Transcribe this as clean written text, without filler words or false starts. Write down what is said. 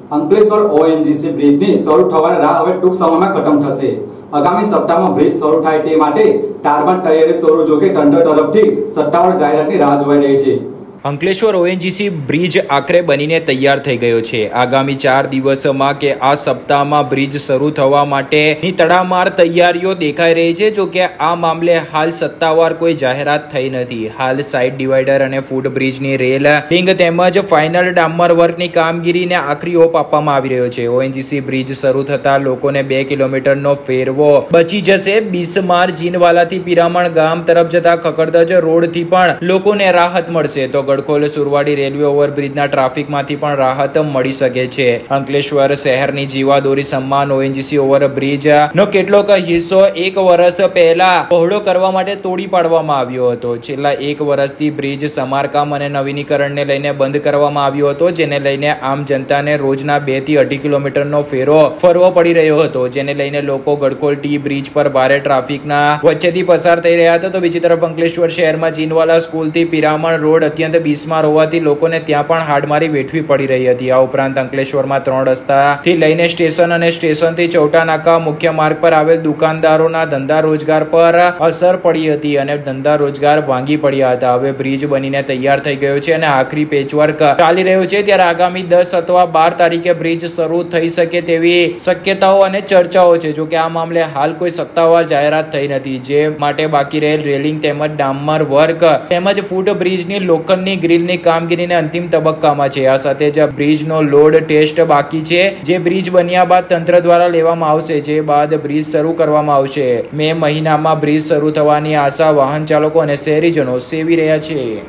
Ankleshwar ONGC બ્રિજની શરૂ થવાની રાહ હવે ટૂંક સમયમાં ખતમ થશે। આગામી સપ્તાહમાં બ્રિજ શરૂ થાય તે માટે ટારબાન તૈયારી શરૂ જોકે તંત્ર તરફથી સત્તાવાર જાહેરાતની રાહ જોવાઈ રહી છે। અંકલેશ્વર ઓએનજીસી બ્રિજ આખરે બનીને તૈયાર થઈ ગયો છે। આગામી 4 દિવસમાં કે આ સપ્તાહમાં બ્રિજ શરૂ થવા માટેની તડામાર તૈયારીઓ દેખાઈ રહી છે। જો કે આ મામલે હાલ સત્તાવાર કોઈ જાહેરાત થઈ નથી। હાલ સાઇડ ડિવાઈડર અને ફૂટ બ્રિજની રેલ રિંગ તેમજ ફાઇનલ ડામર વર્કની કામગીરીને આખરી ઓપ આપવામાં આવી રહ્યો છે। ઓએનજીસી બ્રિજ શરૂ થતા લોકોને 2 કિલોમીટરનો ફેરવો બચી જશે। બિસ્માર જીનવાલાથી પિરામણ ગામ તરફ જતા ખકડધજ રોડથી પણ લોકોને રાહત મળશે તો ગડખોલ સુરવાડી રેલવે ઓવરબ્રિજના ટ્રાફિકમાંથી પણ રાહત મળી શકે છે। અંકલેશ્વર શહેરની જીવાદોરી સમાન ઓએનજીસી ઓવરબ્રિજ નો કેટલોક હિસ્સો 1 વર્ષ પહેલા પહોળો કરવા માટે તોડી પાડવામાં આવ્યો હતો। છેલ્લા 1 વર્ષથી બ્રિજ સમારકામ અને નવીનીકરણને લઈને બંધ કરવામાં આવ્યો હતો, જેને લઈને આમ જનતાને રોજના 2 થી 2.5 કિલોમીટરનો ફેરો ફરવો પડી રહ્યો હતો, જેને લઈને લોકો ગડખોલ ટી બ્રિજ પર ભારે ટ્રાફિકના વચ્ચેથી પસાર થઈ રહ્યા હતા। તો બીજી તરફ અંકલેશ્વર શહેરમાં જીનવાલા સ્કૂલથી પિરામણ રોડ અત્યંત બિસ્માર હોવાથી લોકોને ત્યાં પણ હાડમારી વેઠવી પડી રહી હતી। આ ઉપરાંત અંકલેશ્વરમાં 3 રસ્તાથી લઈને સ્ટેશન અને સ્ટેશનથી ચૌટા નાકા મુખ્ય માર્ગ પર આવેલ દુકાનદારોના ધંધા રોજગાર પર અસર પડી હતી અને ધંધા રોજગાર ભાંગી પડ્યા હતા। હવે બ્રિજ બનીને તૈયાર થઈ ગયો છે અને આખરી પેચવર્ક ચાલી રહ્યો છે, ત્યારે આગામી 10 અથવા 12 તારીખે બ્રિજ શરૂ થઈ શકે તેવી શક્યતાઓ અને ચર્ચાઓ છે। જો કે આ મામલે હાલ કોઈ સત્તાવાર જાહેરાત થઈ નથી, જે માટે બાકી રહેલ રેલિંગ તેમજ ડામર વર્ક તેમજ ફૂટ બ્રિજની લોખંડની ગ્રીલની કામગીરીને અંતિમ તબક્કામાં છે। આ સાથે જ બ્રિજનો લોડ ટેસ્ટ બાકી છે, જે બ્રિજ બન્યા બાદ તંત્ર દ્વારા લેવામાં આવશે, જે બાદ બ્રિજ શરૂ કરવામાં આવશે। મે મહિનામાં બ્રિજ શરૂ થવાની આશા વાહન ચાલકો અને શહેરીજનો સેવી રહ્યા છે।